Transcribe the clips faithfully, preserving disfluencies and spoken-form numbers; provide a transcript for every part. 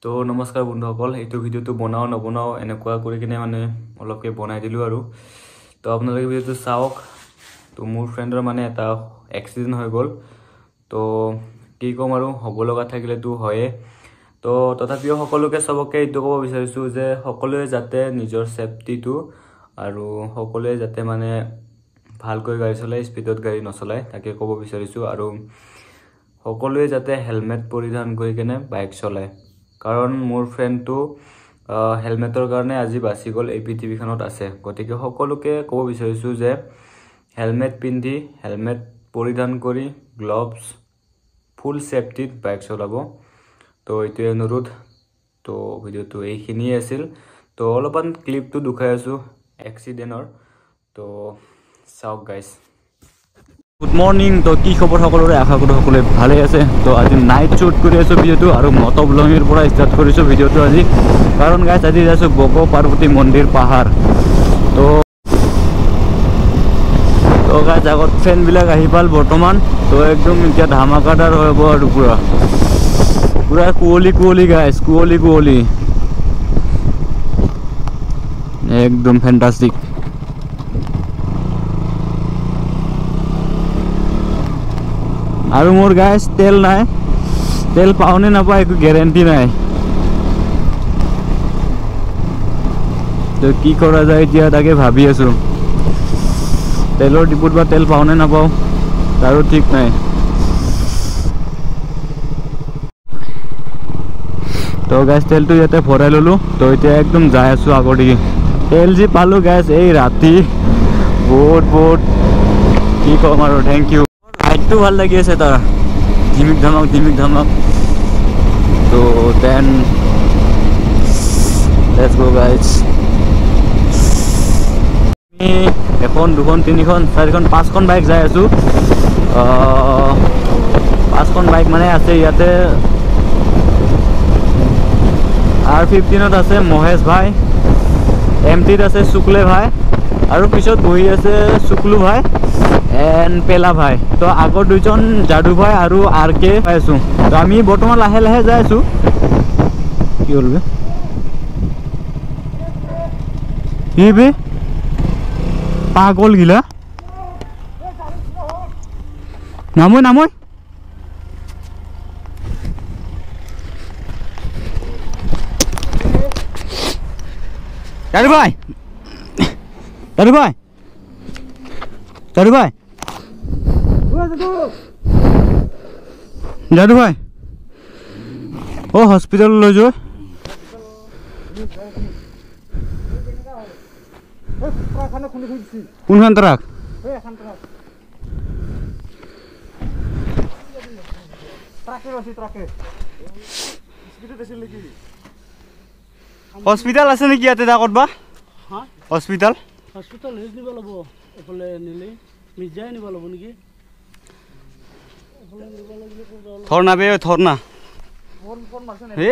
তো নমস্কাৰ বন্ধুসকল, এইটো ভিডিঅ'টো বনাও নবনাও এনেকুৱা কৰি কিনে মানে অলপকে বনাই দিলোঁ আৰু তো আপোনালোকে ভিডিঅ'টো চাওক। তো মোৰ ফ্ৰেণ্ডৰ মানে এটা এক্সিডেণ্ট হৈ গ'ল, তো কি ক'ম আৰু হ'ব লগা থাকিলেতো হয়ে। তো তথাপিও সকলোকে চবকে এইটো ক'ব বিচাৰিছোঁ যে সকলোৱে যাতে নিজৰ ছেফটিটো আৰু সকলোৱে যাতে মানে ভালকৈ গাড়ী চলাই, স্পীডত গাড়ী নচলায় তাকে ক'ব বিচাৰিছোঁ। আৰু সকলোৱে যাতে হেলমেট পৰিধান কৰি কিনে বাইক চলায়, কাৰণ মোৰ ফ্ৰেণ্ডটো হেলমেটৰ কাৰণে আজি বাচি গ'ল, এই পৃথিৱীখনত আছে। গতিকে সকলোকে ক'ব বিচাৰিছোঁ যে হেলমেট পিন্ধি, হেলমেট পৰিধান কৰি, গ্লভছ, ফুল ছেফটিত বাইক চলাব। তো এইটোৱে অনুৰোধ। তো ভিডিঅ'টো এইখিনিয়ে আছিল। তো অলপমান ক্লিপটো দেখাই আছোঁ এক্সিডেণ্টৰ, তো চাওক গাইজ। Good morning. তো কি খবৰ সকলোৰে, আশা কৰোঁ সকলোৱে ভালে আছে। তো আজি নাইট শ্বুট কৰি আছোঁ ভিডিঅ'টো, আৰু মটবলঙিৰ পৰা ষ্টাৰ্ট কৰিছোঁ ভিডিঅ'টো আজি, কাৰণ গাইজ আজি যাইছোঁ বক পাৰ্বতী মন্দিৰ পাহাৰ। তো তো গাইজ আগত ফেনবিলাক আহি পাল বৰ্তমান, তো একদম এতিয়া ধামাকাদাৰ হ'ব আৰু পুৰা পুৰা কুঁৱলী কুঁৱলী গাইজ, কুঁৱলী কুঁৱলী একদম ফেণ্টাষ্টিক। আৰু মোৰ গাইজ তেল নাই, তেল পাওঁনে নাপাওঁ একো গেৰেণ্টি নাই। তো কি কৰা যায় এতিয়া তাকে ভাবি আছোঁ। তেলৰ ডিপুত বা তেল পাওঁনে নাপাওঁ তাৰো ঠিক নাই। তো গাইজ তেলটো ইয়াতে ভৰাই ল'লোঁ, তো এতিয়া একদম যাই আছোঁ আগৰ দিকে। তেল যি পালোঁ গাইজ এই ৰাতি, বহুত বহুত কি ক'ম আৰু, থেংক ইউ। লাইটটো ভাল লাগি আছে তাৰ, ঝিমিক ধামক ঝিমিক ধামক। তো দেন লেটছ গো গাইজ। আমি এখন দুখন তিনিখন চাৰিখন পাঁচখন বাইক যাই আছোঁ। পাঁচখন বাইক মানে আছে ইয়াতে। আৰ ফিফটিনত আছে মহেশ ভাই, এম টিত আছে শুক্লে ভাই, আৰু পিছত বহি আছে শুক্লু ভাই এণ্ড পেলা ভাই। তো আগৰ দুজন যাদু ভাই আৰু আৰ কে পাই আছোঁ। তো আমি বৰ্তমান লাহে লাহে যাই আছোঁ। কি হ'ল বে, কি বে পাগল গিলা, নামই নামই যাদু ভাই, যাদু ভাই, যাদু ভাই, যাদু ভাই, অ হস্পিটেল লৈ যোৱা। কোনখন ট্ৰাক? হস্পিটেল আছে নেকি ইয়াতে? দা ক'তবা হস্পিটেল? হস্পিটেল হেৰি নিব লাগিব, এইফালে নিলে মিৰ্জাই নিব লাগিব নেকি? থৰনা বে, থৰনা হে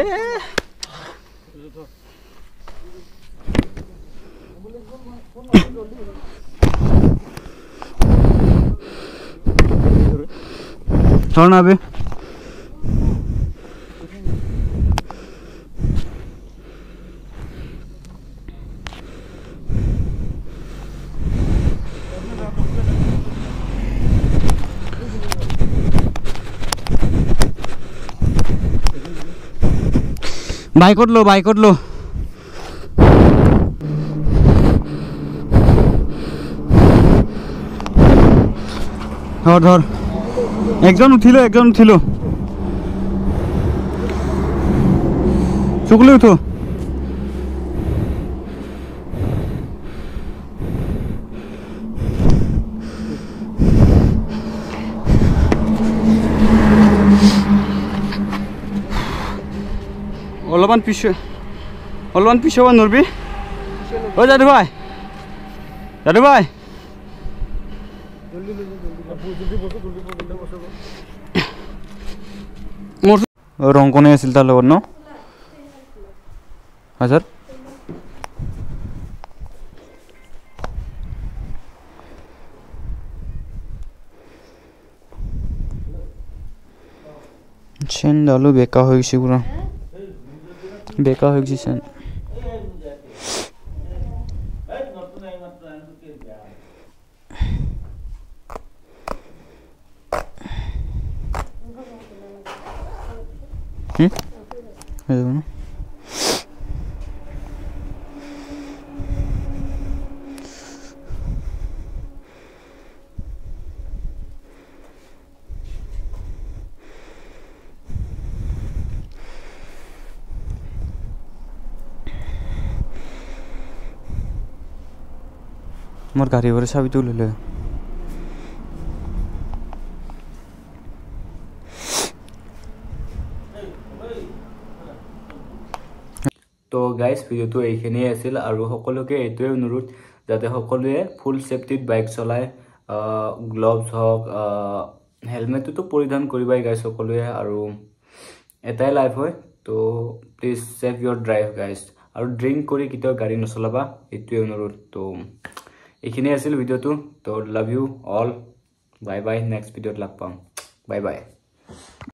থৰনা বে। বাইকত লো, বাইকত লো। ধৰ ধৰ, একজন উঠিলো, একজন উঠিলো। শুক্লে উঠো। অলপমান পিছে, অলপমান পিছাব নৰবি। অ যাদু ভাই, যাদু ভাই, মোৰ ৰংকনে আছিল তাৰ লগত ন হাজাৰ। চেইনডালো বেকা হৈ গৈছে পুৰা। বেকা হৈ গৈছে হুম मोर गाड़ी वाले चाबी तो ले ले तो गाइस भिडिओ तो এইখিনিয়ে আছিল আৰু সকলোকে এইটোৱে অনুৰোধ যাতে সকলোৱে ফুল সেফটিত বাইক চলায় গ্লোভস হওক হেলমেটটো পৰিধান কৰিবাই গাইস সকলোৱে আৰু এটাই লাইফ হয় তো please save your drive guys আৰু ড্ৰিংক কৰি কিতেও গাড়ী নচলাবা এইটোৱে অনুৰোধ তো এইখিনিয়ে আছিল ভিডিওটো তো love you all bye bye next ভিডিওত লগ পাম বাই বাই